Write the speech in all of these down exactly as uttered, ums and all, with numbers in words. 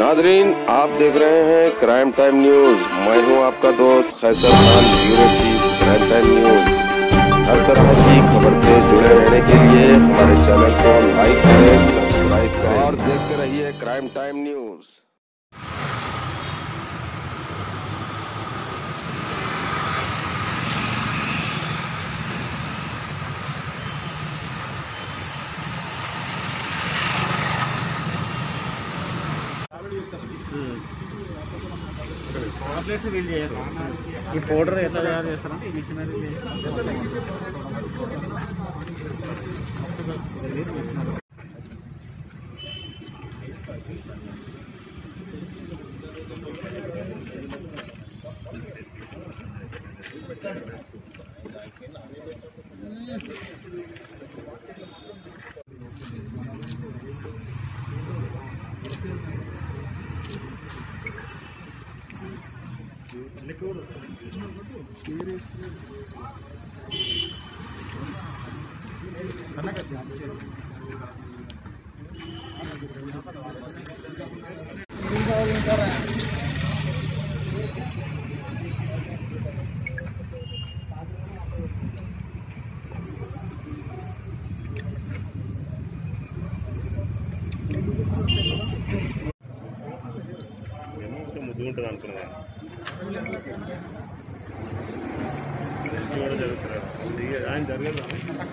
Nadreen, आप देख रहे हैं क्राइम टाइम न्यूज। मैं हूं आपका दोस्त Khaiser Khan, bureau chief Crime Time News. हर तरह की खबर से जुड़े रहने के लिए हमारे चैनल को लाइक करें, सब्सक्राइब करें और देखते रहिए क्राइम टाइम न्यूज। టాబ్లెట్స్ వీళ్ళు చేయరు. ఈ పౌడర్ ఎట్లా తయారు చేస్తారంటే ఈ మిషనరీ ముద్దు ఉంటుంది అనుకున్నా కూడా జరుగుతుంది ఆయన జరగదు.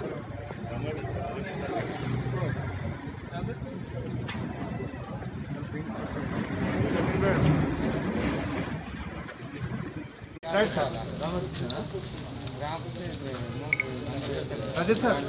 అదే సార్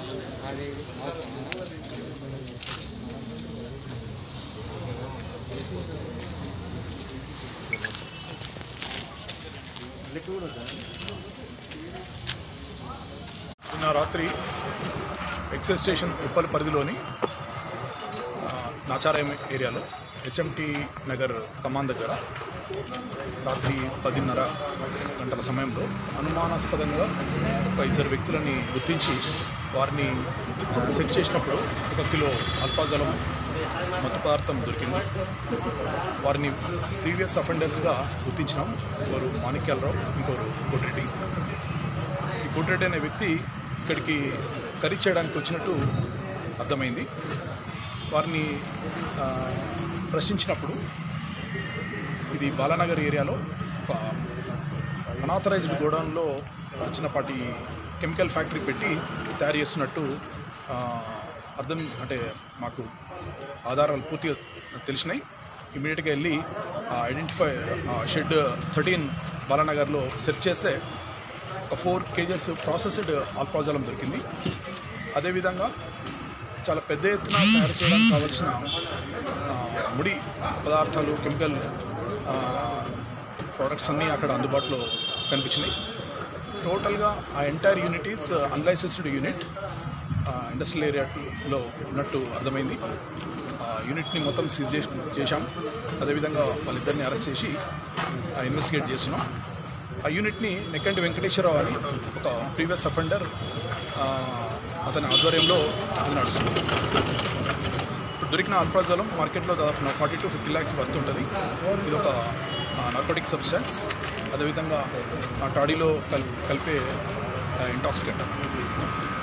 నిన్న రాత్రి ఎక్సైజ్ స్టేషన్ ఉప్పల్ పరిధిలోని నాచారాయం ఏరియాలో హెచ్ఎంటీ నగర్ కమాన్ దగ్గర రాత్రి పదిన్నర గంటల సమయంలో అనుమానాస్పదంగా ఒక ఇద్దరు వ్యక్తులని గుర్తించి వారిని సెర్చ్ చేసినప్పుడు ఒక కిలో అల్పాజలం మత్తు పదార్థం దొరికింది. వారిని ప్రీవియస్ అఫెండర్స్గా గుర్తించినాం. ఒకరు మాణిక్యాలరావు, ఇంకోరు కోటిరెడ్డి. ఈ కోటిరెడ్డి అనే వ్యక్తి ఇక్కడికి ఖరీదు చేయడానికి వచ్చినట్టు అర్థమైంది. వారిని ప్రశ్నించినప్పుడు ఇది బాలానగర్ ఏరియాలో ఒక అనాథరైజ్డ్ గోడౌన్లో చిన్నపాటి కెమికల్ ఫ్యాక్టరీ పెట్టి తయారు చేస్తున్నట్టు అర్థం అంటే మాకు ఆధారాలు పూర్తిగా తెలిసినాయి. ఇమీడియట్గా వెళ్ళి ఐడెంటిఫై షెడ్ థర్టీన్ బాలానగర్లో సెర్చ్ చేస్తే ఒక ఫోర్ కేజెస్ ప్రాసెస్డ్ ఆల్పాజలం దొరికింది. అదేవిధంగా చాలా పెద్ద ఎత్తున తయారు చేయడానికి కావాల్సిన ముడి పదార్థాలు, కెమికల్ ప్రోడక్ట్స్ అన్నీ అక్కడ అందుబాటులో కనిపించినాయి. టోటల్గా ఆ entire unit is unlicensed unit industrial ఏరియాలో ఉన్నట్టు అర్థమైంది. యూనిట్ని మొత్తం సీజ్ చేసి చేశాం. అదేవిధంగా వాళ్ళిద్దరిని అరెస్ట్ చేసి ఇన్వెస్టిగేట్ చేస్తున్నాం. ఆ యూనిట్ని నెక్కంటి వెంకటేశ్వరరావు అని ఒక ప్రీవియస్ అఫెండర్ అతని ఆధ్వర్యంలో నడుస్తుంది. ఇప్పుడు దొరికిన అల్పాజలం మార్కెట్లో దాదాపు forty to fifty lakhs worth ఉంటుంది. ఇది ఒక నార్కోటిక్ సబ్స్టాన్స్, అదేవిధంగా టాడీలో కల్ కలిపే ఇంటాక్సికెంట్.